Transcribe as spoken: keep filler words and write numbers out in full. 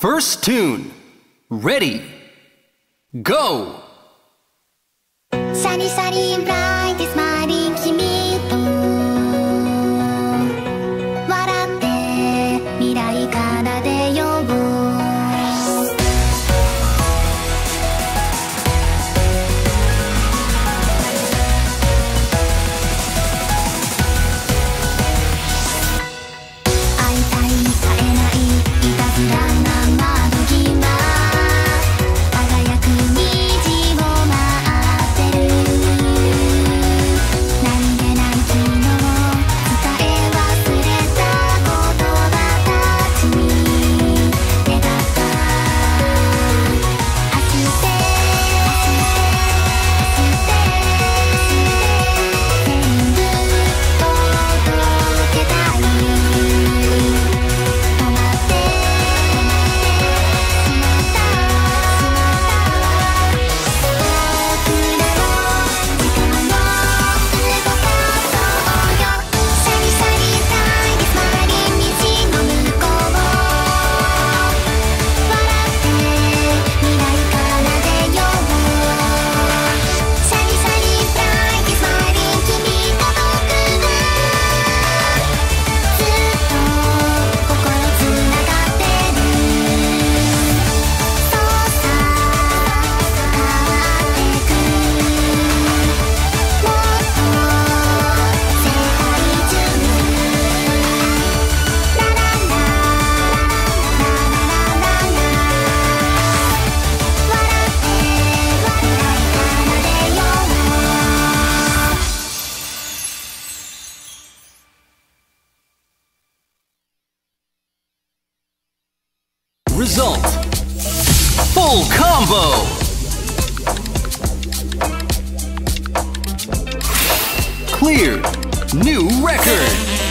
First tune. Ready. Go. Sunny, sunny and bright is smiling 君と笑って未来から出よう会いたい会えないいたずらな窓際輝く虹を待ってる何気ない昨日伝え忘れた言葉たちに願った明日で明日で全部届けたい止まってしまった僕らの時間を動かそうよシャリシャリタイでスマイリー道の向こう笑って未来から出ようシャリシャリタイでスマイリー君と僕はずっと心つながってるそうさ変わってくもっと世界中ララララララララ笑って未来から出よう Result. Full combo. Cleared. New record.